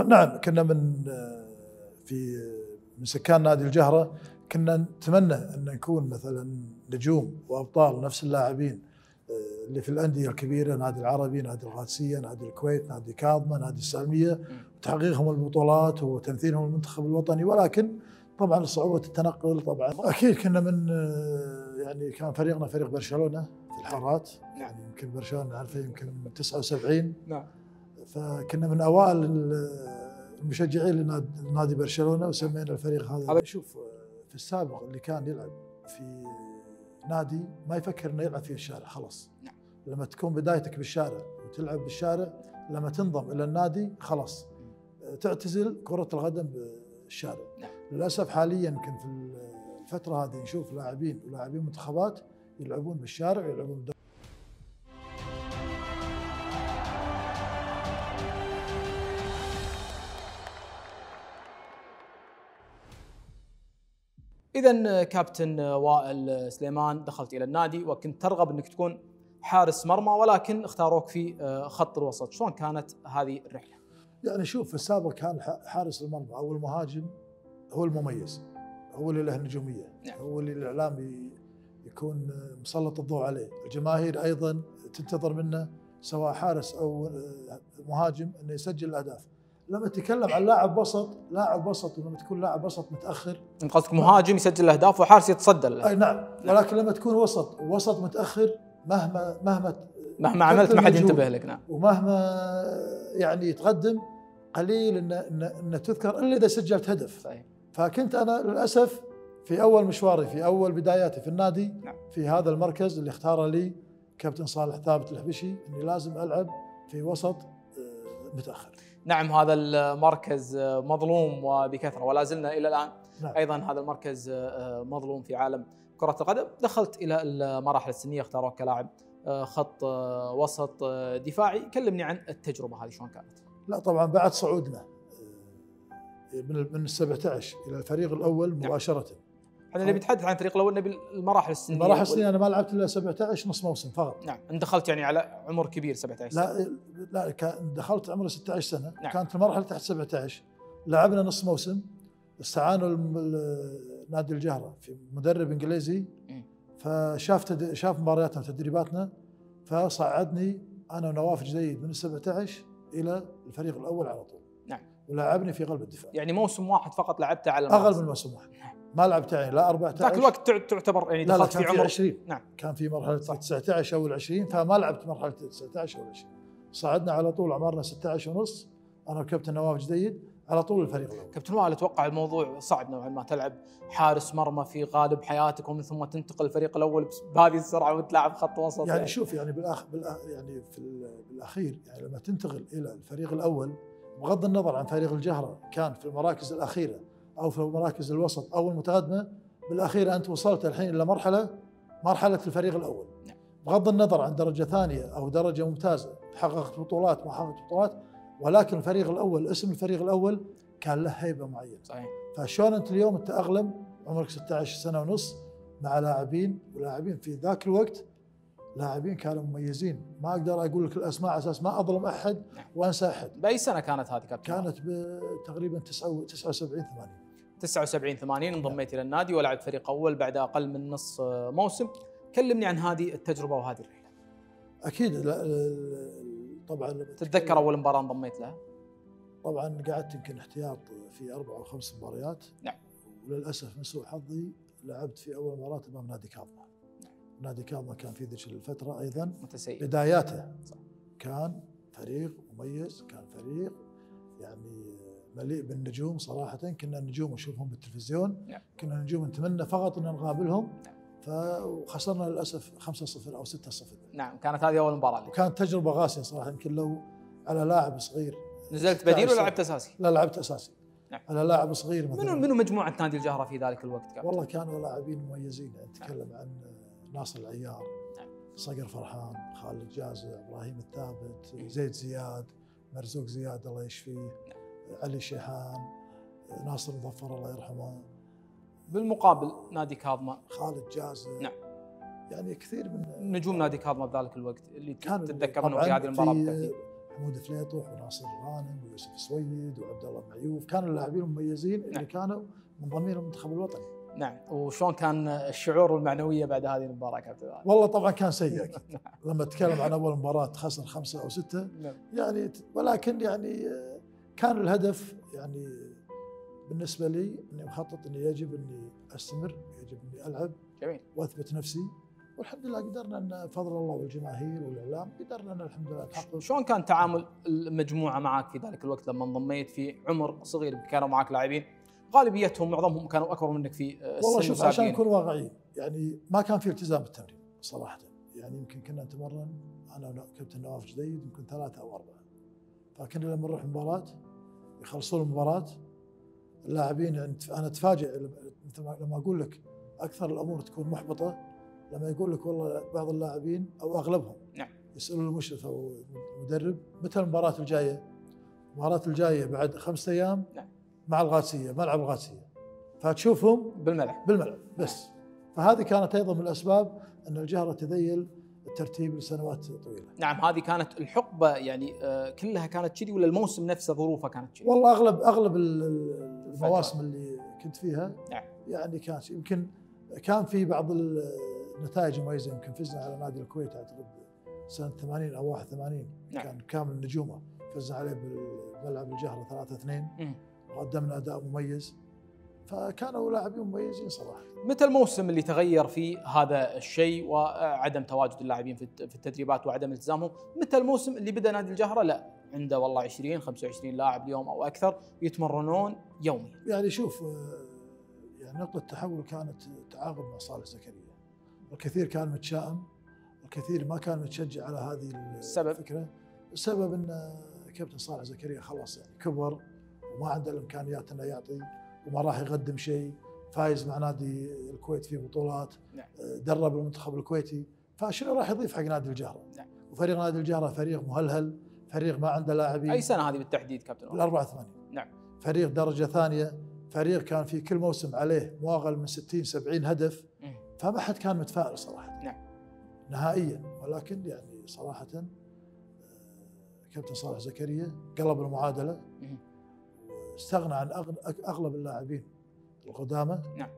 نعم كنا من سكان نادي الجهرة، كنا نتمنى أن نكون مثلا نجوم وأبطال نفس اللاعبين اللي في الأندية الكبيرة، نادي العربي، نادي القادسية، نادي الكويت، نادي كاظمة، نادي السالمية، وتحقيقهم البطولات وتمثيلهم المنتخب الوطني. ولكن طبعا صعوبة التنقل طبعا أكيد كنا يعني كان فريقنا فريق برشلونة في الحارات، يعني يمكن برشلونة نعرفه يمكن من 79. نعم. فكنا من أوائل المشجعين لنادي برشلونة وسمينا الفريق هذا. شوف في السابق اللي كان يلعب في نادي ما يفكر انه يلعب في الشارع خلاص. نعم. لما تكون بدايتك بالشارع وتلعب بالشارع، لما تنضم الى النادي خلاص تعتزل كرة القدم بالشارع. نعم. للاسف حاليا يمكن في الفترة هذه نشوف لاعبين ولاعبين منتخبات يلعبون بالشارع ويلعبون إذا كابتن وائل سليمان، دخلت إلى النادي وكنت ترغب أنك تكون حارس مرمى، ولكن اختاروك في خط الوسط. شلون كانت هذه الرحلة؟ يعني شوف في السابق كان حارس المرمى أو المهاجم هو المميز، هو اللي له نجومية. نعم. هو اللي الإعلام يكون مسلط الضوء عليه، الجماهير أيضا تنتظر منه سواء حارس أو مهاجم أنه يسجل الأهداف. لما تتكلم عن لاعب وسط ولما تكون لاعب وسط متاخر، انت قصدك مهاجم يسجل الاهداف وحارس يتصدى له. اي نعم. ولكن لما تكون وسط متاخر مهما عملت ما حد ينتبه لك. نعم. ومهما يعني يتقدم قليل ان تذكر الا اذا سجلت هدف. صحيح. فكنت انا للاسف في اول مشواري في اول بداياتي في النادي، نعم، في هذا المركز اللي اختاره لي كابتن صالح ثابت الحبشي اني لازم العب في وسط متاخر. نعم، هذا المركز مظلوم وبكثرة ولا زلنا إلى الآن. نعم. أيضا هذا المركز مظلوم في عالم كرة القدم. دخلت إلى المراحل السنية، اختاروك كلاعب خط وسط دفاعي. كلمني عن التجربة هذه شلون كانت؟ لا طبعا بعد صعودنا من ال17 إلى الفريق الأول مباشرة. احنا نبي نتحدث عن الفريق الأول، نبي المراحل السنية. المراحل السنية أنا ما لعبت إلا 17 نص موسم فقط. نعم، أنت دخلت يعني على عمر كبير 17 سنة. لا دخلت عمري 16 سنة. نعم. كانت المرحلة تحت 17 لعبنا نص موسم، استعانوا نادي الجهرة في مدرب إنجليزي فشاف مبارياتنا وتدريباتنا، فصعدني أنا ونواف جديد من 17 إلى الفريق الأول على طول. نعم. ولعبني في قلب الدفاع. يعني موسم واحد فقط لعبته على أقل من موسم واحد. ما لعبت يعني لا 14. ذاك الوقت تعتبر يعني دخلت في عمر 20. نعم. كان في مرحلة 19 أو 20، فما لعبت مرحلة 19 أو 20. صعدنا على طول عمرنا 16 ونص أنا وكابتن نواف جديد على طول الفريق الأول. كابتن وائل، أتوقع الموضوع صعب نوعا ما، تلعب حارس مرمى في غالب حياتك ومن ثم تنتقل الفريق الأول بهذه السرعة وتلعب خط وسط. يعني شوف يعني يعني بالأخير يعني لما تنتقل إلى الفريق الأول، بغض النظر عن فريق الجهرة كان في المراكز الأخيرة أو في المراكز الوسط أو المتقدمة، بالأخير أنت وصلت الحين إلى مرحلة الفريق الأول. بغض النظر عن درجة ثانية أو درجة ممتازة، حققت بطولات ما حققت بطولات، ولكن الفريق الأول، اسم الفريق الأول كان له هيبة معينة. صحيح. فشلون أنت اليوم تأقلم عمرك 16 سنة ونص مع لاعبين في ذاك الوقت لاعبين كانوا مميزين، ما أقدر أقول لك الأسماء على أساس ما أظلم أحد وأنسى أحد. بأي سنة كانت هذه كابتن؟ كانت تقريبا 79 80. 79 80 انضميت إلى النادي ولعبت فريق أول بعد أقل من نص موسم. كلمني عن هذه التجربة وهذه الرحلة. أكيد طبعا تتذكر أول مباراة انضميت لها؟ طبعا قعدت يمكن احتياط في 4 أو 5 مباريات. نعم. وللأسف من سوء حظي لعبت في أول مباراة أمام نادي كاظمة. نادي كاظمة كان في ذيك الفترة أيضا متسيء. بداياته. صح. كان فريق مميز، كان فريق يعني مليء بالنجوم صراحة. كنا النجوم نشوفهم بالتلفزيون. نعم. كنا نجوم نتمنى فقط أن نقابلهم. نعم. فخسرنا للأسف 5-0 أو 6-0. نعم، كانت هذه أول مباراة لي. وكانت تجربة قاسية صراحة. يمكن لو على لاعب صغير. نزلت بديل ولا لعبت أساسي؟ لا لعبت أساسي. نعم. على لاعب صغير مثلا. منو مجموعة نادي الجهرة في ذلك الوقت كابتن؟ والله كانوا لاعبين مميزين. يعني نتكلم عن ناصر العيار. نعم. صقر فرحان، خالد جازع، إبراهيم الثابت، زيد زياد، مرزوق زياد الله يشفيه. نعم. علي شيحان، ناصر مظفر الله يرحمه. بالمقابل نادي كاظمة، خالد جازع. نعم. يعني كثير من نجوم نادي كاظمة بذلك الوقت اللي كان تتذكر منهم في هذه المباراة بالتحديد. حمود فليطح وناصر غانم ويوسف السويد وعبد الله معيوف، كانوا اللاعبين المميزين اللي كانوا منضمين للمنتخب الوطني. نعم. وشلون كان الشعور والمعنوية بعد هذه المباراة كابتن؟ والله طبعا كان سيء أكيد. لما تكلم عن اول مباراة خسر 5 أو 6 يعني، ولكن يعني كان الهدف يعني بالنسبة لي اني مخطط اني يجب اني استمر، يجب اني العب جميل واثبت نفسي، والحمد لله قدرنا ان بفضل الله والجماهير والاعلام قدرنا ان الحمد لله نحقق. شلون كان تعامل المجموعة معك في ذلك الوقت لما انضميت في عمر صغير؟ كانوا معك لاعبين غالبيتهم معظمهم كانوا اكبر منك في السن. والله شوف عشان نكون واقعيين يعني ما كان في التزام بالتمرين صراحة، يعني يمكن كنا نتمرن انا وكابتن نواف جديد يمكن 3 أو 4، فكنا لما نروح مباراة يخلصون المباراة اللاعبين يعني انا اتفاجئ مثل لما اقول لك اكثر الامور تكون محبطة لما يقول لك والله بعض اللاعبين او اغلبهم نعم يسالون المشرف او المدرب متى المباراة الجاية؟ المباراة الجاية بعد 5 أيام نعم. مع الغاسية، ملعب الغاسية، فتشوفهم بالملعب بس. فهذه كانت ايضا من الاسباب ان الجهرة تذيل الترتيب لسنوات طويلة. نعم. هذه كانت الحقبة يعني كلها كانت كذي ولا الموسم نفسه ظروفه كانت كذي؟ والله اغلب المواسم اللي كنت فيها نعم. يعني كانت يمكن كان في بعض النتائج مميزة، يمكن فزنا على نادي الكويت اعتقد سنة 80 أو 81. نعم. كان كامل نجومه، فزنا عليه بالملعب الجهرة 3-2 وقدمنا أداء مميز، فكانوا لاعبين مميزين صراحة. متى الموسم اللي تغير فيه هذا الشيء وعدم تواجد اللاعبين في التدريبات وعدم التزامهم؟ متى الموسم اللي بدأ نادي الجهرة لا عنده والله 20 25 لاعب اليوم أو أكثر يتمرنون يوميا؟ يعني شوف يعني نقطة التحول كانت تعاقد مع صالح زكريا، الكثير كان متشائم، الكثير ما كان متشجع على هذه الفكرة. السبب ان كابتن صالح زكريا خلاص يعني كبر وما عنده الامكانيات انه يعطي، وما راح يقدم شيء، فايز مع نادي الكويت في بطولات، درب المنتخب الكويتي، فشنو راح يضيف حق نادي الجهرة؟ وفريق نادي الجهرة فريق مهلهل، فريق ما عنده لاعبين. اي سنة هذه بالتحديد كابتن؟ 84. نعم. فريق درجة ثانية، فريق كان في كل موسم عليه مو اقل من 60 70 هدف، فما حد كان متفائل صراحة. نعم. نهائيا. ولكن يعني صراحة كابتن صالح زكريا قلب المعادلة، واستغنى عن اغلب اللاعبين القدامى. نعم.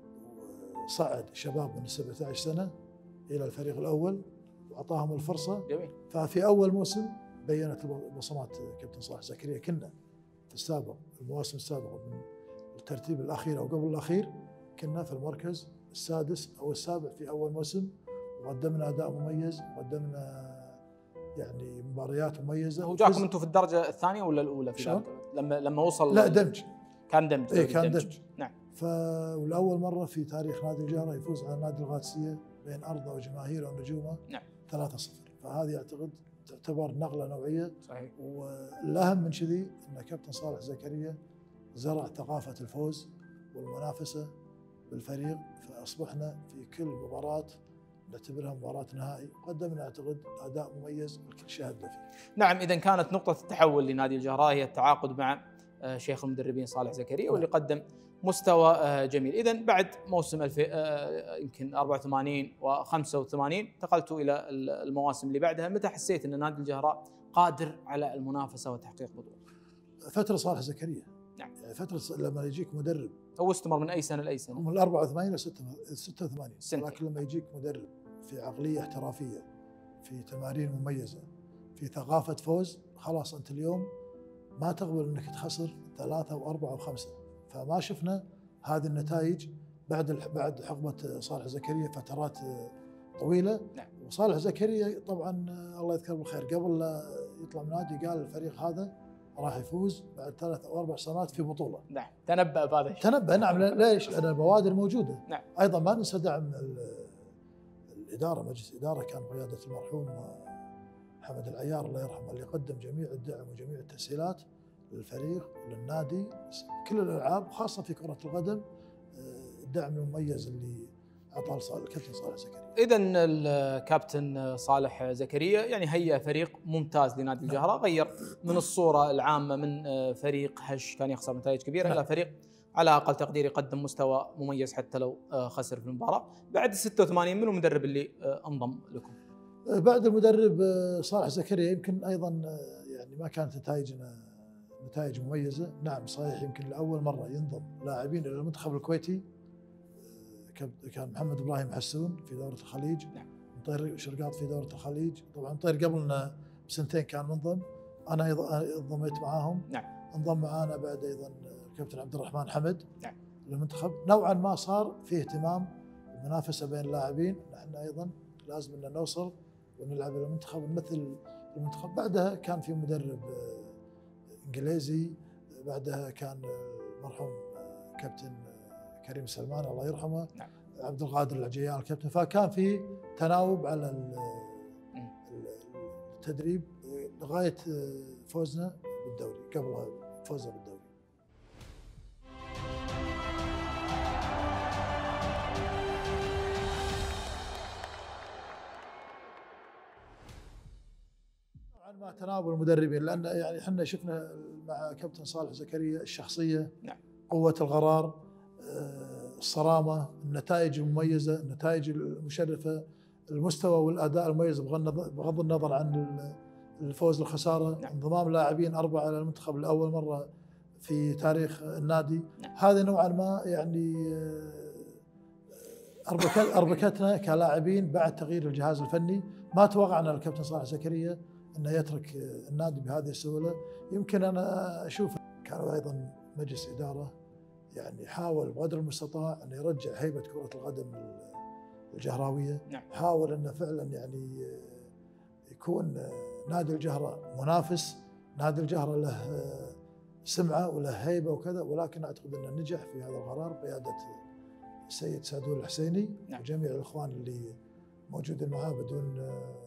وصعد شباب من 17 سنة الى الفريق الاول واعطاهم الفرصة. جميل. ففي اول موسم بينت بصمات كابتن صالح زكريا. كنا في السابق المواسم السابقة من الترتيب الاخير او قبل الاخير كنا في المركز السادس او السابع في اول موسم، وقدمنا اداء مميز، وقدمنا يعني مباريات مميزه. هو جاكم انتم في الدرجه الثانيه ولا الاولى في ذلك لما وصل؟ لا دمج. كان دمج. اي كان دمج. نعم. فالاول مره في تاريخ نادي الجهرة يفوز على نادي القادسيه بين ارضه وجماهيره ونجومه. نعم. 3-0. فهذه اعتقد تعتبر نقله نوعيه. صحيح. والاهم من كذي ان كابتن صالح زكريا زرع ثقافه الفوز والمنافسه بالفريق، فاصبحنا في كل مباراه نعتبرها مباراة نهائي، وقدمنا اعتقد اداء مميز والكل شاهدنا فيه. نعم. اذا كانت نقطة التحول لنادي الجهرة هي التعاقد مع شيخ المدربين صالح زكريا، واللي قدم مستوى جميل. اذا بعد موسم يمكن 84 و85 انتقلتوا الى المواسم اللي بعدها، متى حسيت ان نادي الجهرة قادر على المنافسة وتحقيق بطولة؟ فترة صالح زكريا. نعم. يعني فترة لما يجيك مدرب، هو استمر من اي سنة لاي سنة؟ من 84 إلى 86. سنتين. لكن لما يجيك مدرب في عقلية احترافية، في تمارين مميزة، في ثقافة فوز، خلاص أنت اليوم ما تقبل أنك تخسر 3 أو 4 أو 5. فما شفنا هذه النتائج بعد حقبة صالح زكريا فترات طويلة. نعم. وصالح زكريا طبعا الله يذكره بالخير قبل لا يطلع من النادي قال الفريق هذا راح يفوز بعد 3 أو 4 سنوات في بطولة. نعم. تنبأ بهذا الشيء. تنبأ. نعم. ليش؟ لأن البوادر موجودة. نعم. أيضا ما ننسى دعم الإدارة، مجلس الإدارة كان بقيادة المرحوم محمد العيار الله يرحمه، اللي قدم جميع الدعم وجميع التسهيلات للفريق وللنادي كل الألعاب، وخاصة في كرة القدم الدعم المميز اللي أعطاه الكابتن صالح زكريا. إذا الكابتن صالح زكريا يعني هيئ فريق ممتاز لنادي الجهرة، غير من الصورة العامة من فريق هش كان يخسر نتائج كبيرة إلى فريق على أقل تقدير يقدم مستوى مميز حتى لو خسر في المباراة. بعد 86 من المدرب اللي انضم لكم؟ بعد المدرب صالح زكريا يمكن أيضا يعني ما كانت نتائجنا نتائج مميزه. نعم صحيح، يمكن لاول مره ينضم لاعبين الى المنتخب الكويتي كان محمد ابراهيم حسون في دوره الخليج، مطير شرقاط في دوره الخليج. طبعا مطير قبلنا بسنتين كان منضم، انا ايضا انضميت معاهم. انضم معانا بعد ايضا الكابتن عبد الرحمن حمد للمنتخب. نوعا ما صار في اهتمام المنافسه بين اللاعبين، نحن ايضا لازم ان نوصل ونلعب المنتخب ونمثل المنتخب. بعدها كان في مدرب انجليزي، بعدها كان المرحوم كابتن كريم سلمان الله يرحمه، عبد القادر العجيان الكابتن. فكان في تناوب على التدريب لغايه فوزنا بالدوري، قبل فوزنا بالدوري. مع تناوب المدربين، لان يعني احنا شفنا مع كابتن صالح زكريا الشخصيه، قوه القرار، الصرامه، النتائج المميزه، النتائج المشرفه، المستوى والاداء المميز بغض النظر عن الفوز والخساره. انضمام لاعبين 4 الى المنتخب لاول مره في تاريخ النادي. هذا نوعا ما يعني اربكتنا كلاعبين بعد تغيير الجهاز الفني. ما توقعنا الكابتن صالح زكريا انه يترك النادي بهذه السهوله. يمكن انا اشوف كانوا ايضا مجلس اداره يعني حاول بقدر المستطاع ان يرجع هيبه كره القدم الجهراويه. حاول انه فعلا يعني يكون نادي الجهره منافس، نادي الجهره له سمعه وله هيبه وكذا. ولكن اعتقد انه نجح في هذا القرار بقياده السيد سعدون الحسيني وجميع الاخوان اللي موجودين معاه بدون